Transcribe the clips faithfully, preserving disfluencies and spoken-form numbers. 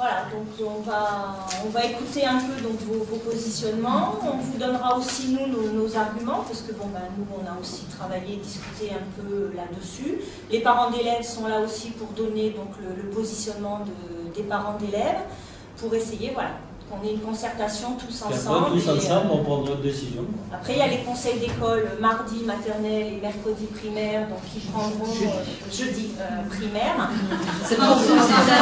voilà, donc on va, on va écouter un peu donc, vos, vos positionnements. On vous donnera aussi, nous, nos, nos arguments, parce que bon, ben, nous, on a aussi travaillé, discuté un peu là-dessus. Les parents d'élèves sont là aussi pour donner donc, le, le positionnement de, des parents d'élèves, pour essayer, voilà, qu'on ait une concertation tous ensemble. Après, tous et, ensemble, euh, on prendra une décision. Après, il y a les conseils d'école mardi maternelle et mercredi primaire, donc qui prendront euh, jeudi euh, primaire. C'est pas comme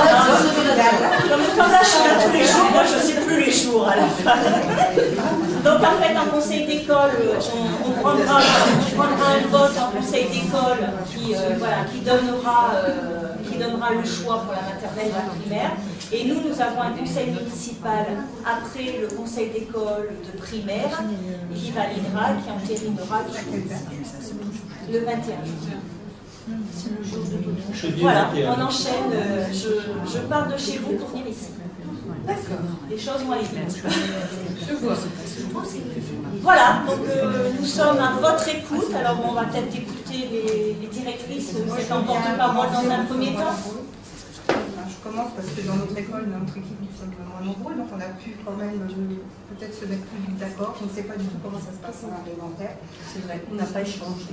Comme là, je suis là tous les jours, moi je ne sais plus les jours à la fin. Donc en fait, en conseil d'école, on, on, prendra, on prendra un vote en conseil d'école qui, euh, voilà, qui, donnera, euh, qui donnera le choix pour la maternelle et la primaire. Et nous, nous avons un conseil municipal après le conseil d'école de primaire qui validera, qui entérinera le vingt et un juin. C'est le jour de l'autre. Voilà, on enchaîne. Euh, je, je pars de chez vous pour venir ici. D'accord. Les choses vont aller vite. Je vois. Voilà, donc euh, nous sommes à votre écoute. Alors on va peut-être écouter les, les directrices, cet porte-parole dans un premier temps. Je commence parce que dans notre école, dans notre équipe, nous sommes vraiment nombreux, donc on a pu quand même peut-être se mettre plus vite d'accord. Je ne sais pas du tout comment ça se passe en élémentaire. C'est vrai qu'on n'a pas échangé.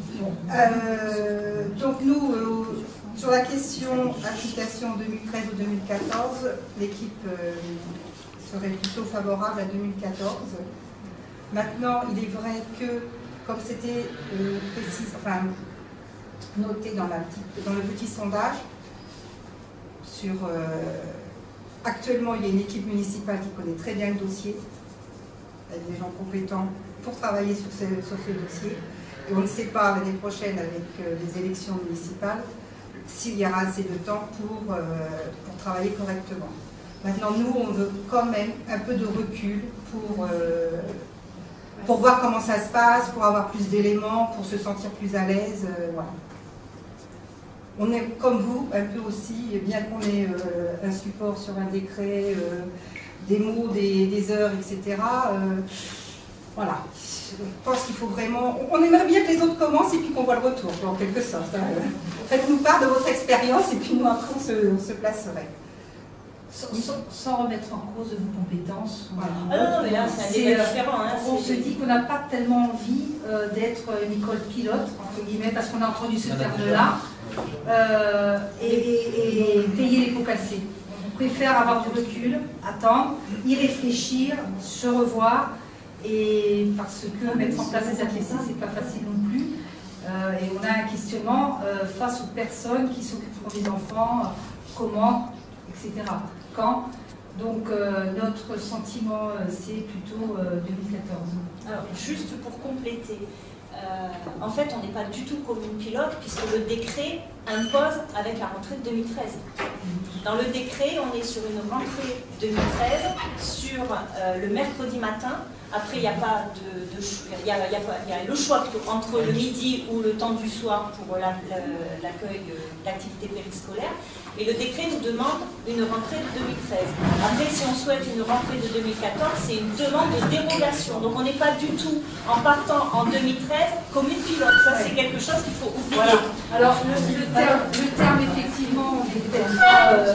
Euh, donc nous, euh, sur la question application deux mille treize ou deux mille quatorze, l'équipe euh, serait plutôt favorable à deux mille quatorze. Maintenant, il est vrai que, comme c'était euh, précis, enfin, noté dans, la petite, dans le petit sondage, Sur, euh, actuellement, il y a une équipe municipale qui connaît très bien le dossier, avec des gens compétents pour travailler sur ce, sur ce dossier. Et on ne sait pas l'année prochaine, avec euh, les élections municipales, s'il y aura assez de temps pour, euh, pour travailler correctement. Maintenant, nous, on veut quand même un peu de recul pour, euh, pour voir comment ça se passe, pour avoir plus d'éléments, pour se sentir plus à l'aise. Euh, voilà. On est comme vous, un peu aussi, bien qu'on ait euh, un support sur un décret, euh, des mots, des, des heures, et cetera. Euh, voilà. Je pense qu'il faut vraiment... On aimerait bien que les autres commencent et puis qu'on voit le retour, en quelque sorte. Hein. Faites-nous part de votre expérience et puis nous, après, on se, on se placerait. Sans, sans, sans remettre en cause vos compétences. Voilà. Ah non, non, mais là, c'est un débat différent. Hein, on se dit qu'on n'a pas tellement envie euh, d'être une école pilote, entre guillemets, parce qu'on a entendu ce terme-là. Euh, et, et, et payer les pots cassés. On préfère avoir du recul, attendre, y réfléchir, se revoir, et parce que mettre en place des A T C, c'est pas facile non plus. Euh, et on a un questionnement euh, face aux personnes qui s'occuperont des enfants, euh, comment, et cetera. Quand. Donc euh, notre sentiment, euh, c'est plutôt euh, deux mille quatorze. Alors, juste pour compléter. Euh, en fait, on n'est pas du tout commune pilote puisque le décret impose avec la rentrée de deux mille treize. Dans le décret, on est sur une rentrée deux mille treize sur euh, le mercredi matin. Après, il n'y a pas de, de il y a, il y a, il y a le choix entre le midi ou le temps du soir pour l'accueil d'activités périscolaires. Et le décret nous demande une rentrée de deux mille treize. Après, si on souhaite une rentrée de deux mille quatorze, c'est une demande de dérogation. Donc on n'est pas du tout, en partant en deux mille treize, commune pilote. Ça, c'est quelque chose qu'il faut oublier. Voilà. Alors, le, le, terme, le terme, effectivement, n'est peut-être pas euh,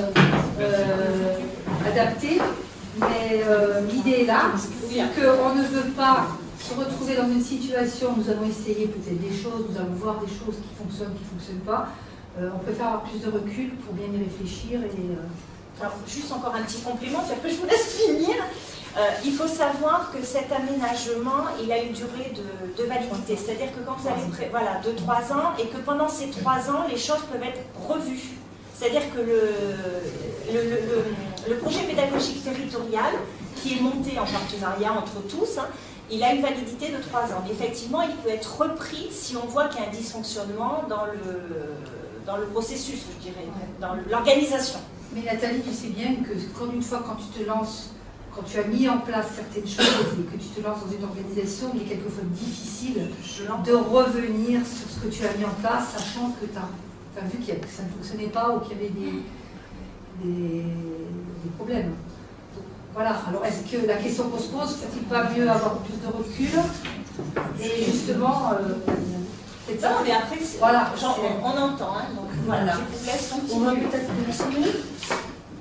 euh, adapté, mais euh, l'idée est là. C'est qu'on ne veut pas se retrouver dans une situation, nous allons essayer peut-être des choses, nous allons voir des choses qui fonctionnent, qui ne fonctionnent pas. Euh, on préfère avoir plus de recul pour bien y réfléchir. Et, euh... Alors, juste encore un petit complément, c'est que je vous laisse finir. Euh, il faut savoir que cet aménagement, il a une durée de, de validité. C'est-à-dire que quand vous avez pré... voilà, deux trois ans, et que pendant ces trois ans, les choses peuvent être revues. C'est-à-dire que le, le, le, le, le projet pédagogique territorial, qui est monté en partenariat entre tous, hein, il a une validité de trois ans. Mais effectivement, il peut être repris si on voit qu'il y a un dysfonctionnement dans le, dans le processus, je dirais, dans l'organisation. Mais Nathalie, tu sais bien que quand une fois, quand tu te lances, quand tu as mis en place certaines choses et que tu te lances dans une organisation, il est quelquefois difficile de revenir sur ce que tu as mis en place, sachant que tu as, as vu que ça ne fonctionnait pas ou qu'il y avait des, des, des problèmes. Donc, voilà, alors est-ce que la question qu'on se pose, faut-il pas mieux avoir plus de recul et justement... Euh, c'est ça, mais après, voilà, genre, on, on entend, hein, donc voilà, je vous laisse continuer. On va peut-être continuer.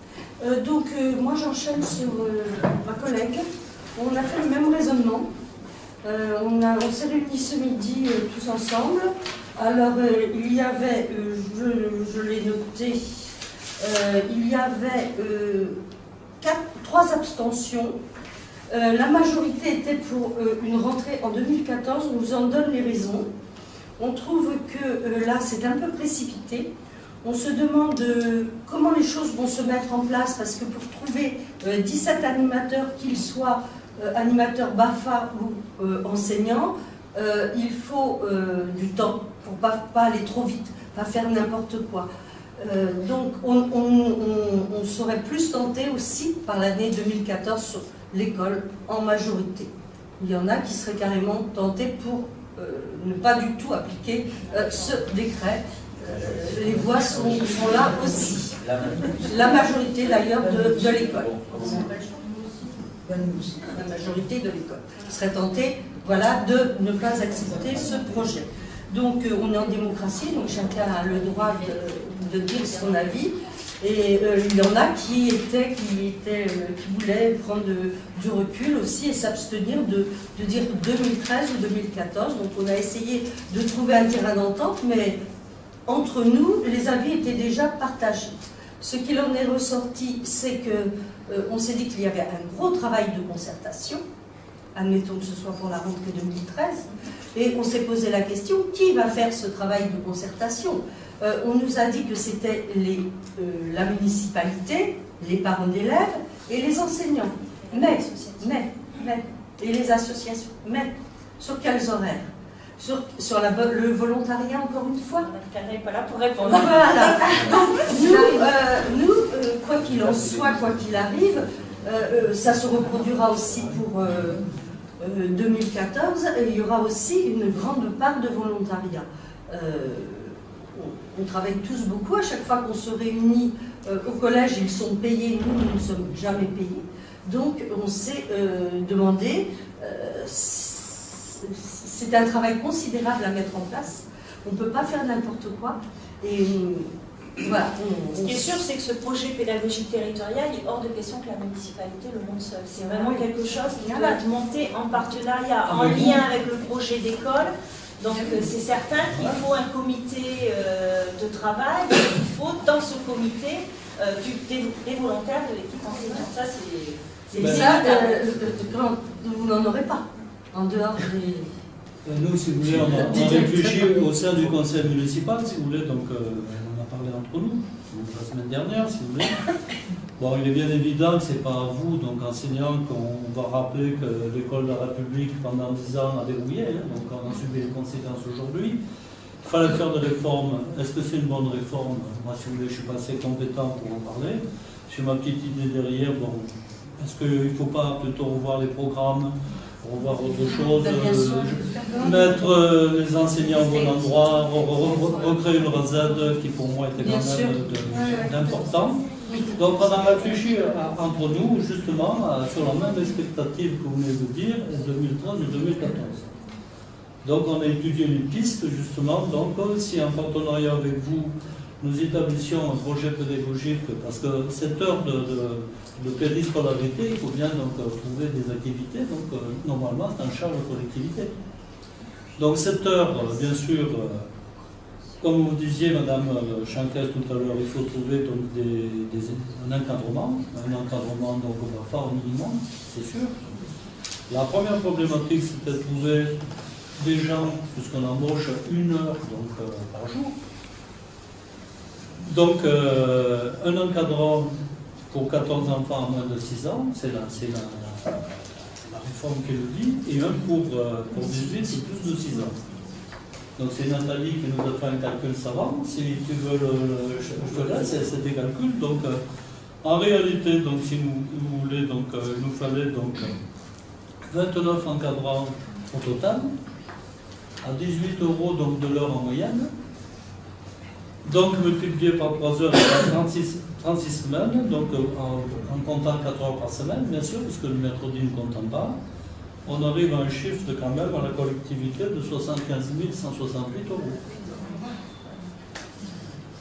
Euh, donc, euh, moi j'enchaîne sur euh, ma collègue. On a fait le même raisonnement. Euh, on a, on s'est réunis ce midi euh, tous ensemble. Alors, euh, il y avait, euh, je, je l'ai noté, euh, il y avait euh, quatre, trois abstentions. Euh, la majorité était pour euh, une rentrée en deux mille quatorze. On vous en donne les raisons. On trouve que euh, là, c'est un peu précipité. On se demande euh, comment les choses vont se mettre en place, parce que pour trouver euh, dix-sept animateurs, qu'ils soient euh, animateurs B A F A ou euh, enseignants, euh, il faut euh, du temps pour ne pas, pas aller trop vite, pas faire n'importe quoi. Euh, donc on, on, on, on serait plus tenté aussi par l'année deux mille quatorze sur l'école en majorité. Il y en a qui seraient carrément tentés pour euh, ne pas du tout appliquer euh, ce décret. Euh, les voix sont, sont là aussi. La majorité d'ailleurs de, de l'école. La majorité de l'école serait tentée, voilà, de ne pas accepter ce projet. Donc euh, on est en démocratie, donc chacun a le droit de, de dire son avis. Et euh, il y en a qui étaient, qui, étaient, euh, qui voulaient prendre de, du recul aussi et s'abstenir de, de dire deux mille treize ou deux mille quatorze. Donc on a essayé de trouver un terrain d'entente, mais entre nous, les avis étaient déjà partagés. Ce qu'il en est ressorti, c'est qu'on euh, s'est dit qu'il y avait un gros travail de concertation, admettons que ce soit pour la rentrée deux mille treize, et on s'est posé la question, qui va faire ce travail de concertation? euh, On nous a dit que c'était euh, la municipalité, les parents d'élèves et les enseignants. Mais, mais, mais, et les associations. Mais, sur quels horaires? Sur, sur la, le volontariat, encore une fois. Quelqu'un n'est pas là pour répondre. Voilà. Donc, nous, euh, nous euh, quoi qu'il en soit, quoi qu'il arrive, euh, euh, ça se reproduira aussi pour euh, euh, deux mille quatorze, et il y aura aussi une grande part de volontariat. Euh, on, on travaille tous beaucoup, à chaque fois qu'on se réunit euh, au collège, ils sont payés, nous, nous ne sommes jamais payés. Donc, on s'est euh, demandé... Euh, c'est un travail considérable à mettre en place. On ne peut pas faire n'importe quoi. Et voilà. On, on... Ce qui est sûr, c'est que ce projet pédagogique territorial, il est hors de question que la municipalité le monte seule. C'est vraiment quelque chose qui doit être monté en partenariat, en lien avec le projet d'école. Donc c'est certain qu'il faut un comité euh, de travail. Il faut dans ce comité euh, du, des, des volontaires de l'équipe enseignante. Ça, c'est ben, ça. Euh, vous n'en aurez pas. En dehors des... Nous, si vous voulez, on a, on a réfléchi au sein du conseil municipal, si vous voulez, donc euh, on a parlé entre nous, donc la semaine dernière, si vous voulez. Bon, il est bien évident que ce n'est pas à vous, donc enseignants, qu'on va rappeler que l'école de la République, pendant dix ans, a verrouillé, hein, donc on a subi les conséquences aujourd'hui. Il fallait faire des réformes. Est-ce que c'est une bonne réforme? Moi, si vous voulez, je ne suis pas assez compétent pour en parler. J'ai ma petite idée derrière. Bon, est-ce qu'il ne faut pas plutôt revoir les programmes, revoir autre chose, euh, mettre euh, les enseignants au bon endroit, re re recréer une recette qui pour moi était quand même d'important. Donc on a réfléchi à, entre nous justement à, sur la même expectative que vous venez de dire, deux mille treize et deux mille quatorze. Donc on a étudié les pistes justement, donc si en partenariat avec vous, nous établissions un projet pédagogique, parce que cette heure de, de, de périscolarité, il faut bien donc trouver des activités, donc euh, normalement c'est un charge de collectivité. Donc cette heure, bien sûr, euh, comme vous disiez, Madame Chanquès tout à l'heure, il faut trouver donc des, des, un encadrement, un encadrement donc au B A F A au minimum, c'est sûr. La première problématique, c'était de trouver des gens, puisqu'on embauche une heure donc, euh, par jour. Donc, euh, un encadrant pour quatorze enfants à moins de six ans, c'est la, la, la réforme qui le dit, et un pour, euh, pour dix-huit, c'est plus de six ans. Donc, c'est Nathalie qui nous a fait un calcul savant. Si tu veux, le, je te laisse, c'est des calculs. Donc, euh, en réalité, donc, si vous, vous voulez, donc, euh, il nous fallait donc, vingt-neuf encadrants au total, à dix-huit euros donc, de l'heure en moyenne. Donc multiplié par trois heures, trente-six, trente-six semaines, donc en, en comptant quatre heures par semaine, bien sûr, puisque le mercredi ne compte pas, on arrive à un chiffre de quand même à la collectivité de soixante-quinze mille cent soixante-huit euros.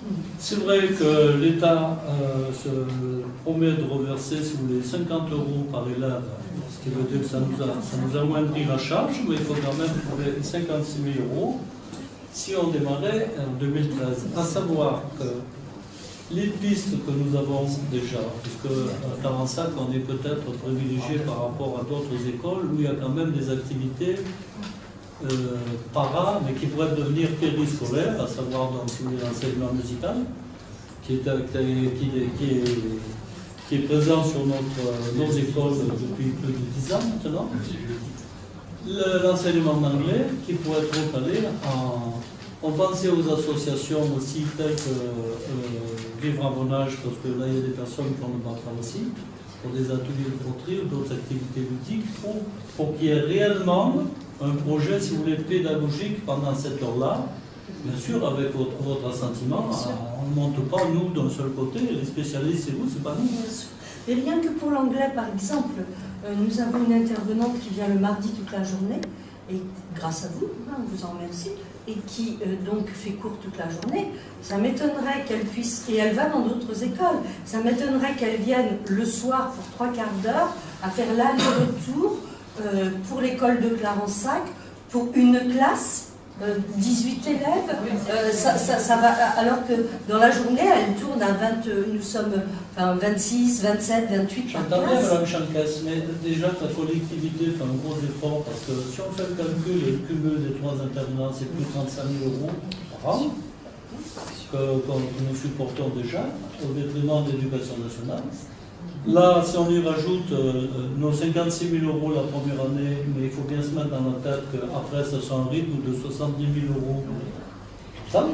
C'est vrai que l'État euh, se promet de reverser, si vous voulez, cinquante euros par élève, ce qui veut dire que ça nous a, ça nous amoindrit la charge, mais il faut quand même trouver cinquante-six mille euros si on démarrait en deux mille treize. À savoir que les pistes que nous avons déjà, puisque à Tarensac, on est peut-être privilégié par rapport à d'autres écoles où il y a quand même des activités euh, para, mais qui pourraient devenir périscolaires, à savoir donc, si vous voulez, l'enseignement musical, qui est, qui, qui, est, qui est présent sur notre, nos écoles depuis plus de dix ans maintenant. L'enseignement d'anglais, qui pourrait être recalé en... On pensait aux associations aussi telles que euh, Vivre à mon âge, parce que là il y a des personnes qui ont le bac aussi, pour des ateliers de poterie ou d'autres activités ludiques, pour, pour qu'il y ait réellement un projet, si vous voulez, pédagogique pendant cette heure-là. Bien sûr, avec votre, votre assentiment, on ne monte pas nous d'un seul côté, les spécialistes c'est vous, c'est pas nous. Et rien que pour l'anglais, par exemple, euh, nous avons une intervenante qui vient le mardi toute la journée, et grâce à vous, hein, on vous en remercie, et qui euh, donc fait cours toute la journée. Ça m'étonnerait qu'elle puisse, et elle va dans d'autres écoles, ça m'étonnerait qu'elle vienne le soir pour trois quarts d'heure à faire l'aller-retour euh, pour l'école de Clarensac, pour une classe, euh, dix-huit élèves, euh, ça, ça, ça va, alors que dans la journée, elle tourne à vingt, nous sommes enfin, vingt-six, vingt-sept, vingt-huit par J'entends bien, classe. Mme Chancas, mais déjà que la collectivité fait un gros effort, parce que si on fait le calcul et le cumul des trois intervenants, c'est plus de trente-cinq mille euros par an que, que nous supportons déjà, au détriment de l'éducation nationale. Là, si on y rajoute euh, nos cinquante-six mille euros la première année, mais il faut bien se mettre dans la tête qu'après, ça sera un rythme de soixante-dix mille euros. Ça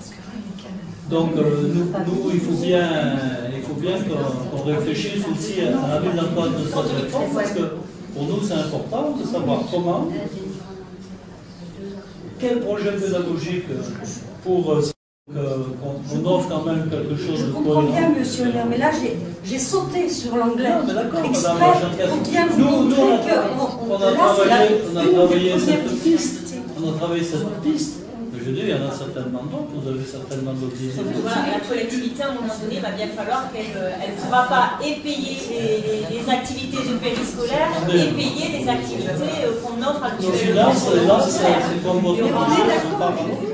Donc, euh, nous, nous, il faut bien, il faut bien qu'on qu'on réfléchisse aussi à la mise en place de cette réforme, parce que pour nous, c'est important de savoir comment, quel projet pédagogique pour euh, qu'on offre quand même quelque chose Je de comprends cohérent. bien, monsieur le maire, mais là, j'ai sauté sur l'anglais. Non, mais d'accord, exprès madame Chancas. pour bien vous Nous, nous, montrer on a, que on a là, travaillé, on a c'est la- travaillé une des cette premières piste. pistes. On a travaillé cette piste. Je dis, il y en a certainement d'autres, vous avez certainement d'autres idées. Sauf que voilà, la collectivité, à un moment donné, va bien falloir qu'elle ne pourra pas et payer les, les activités du périscolaire et payer les activités euh, qu'on offre Nos actuellement. finances, là, c'est comme votre Mais on est projet, d'accord. c'est pas-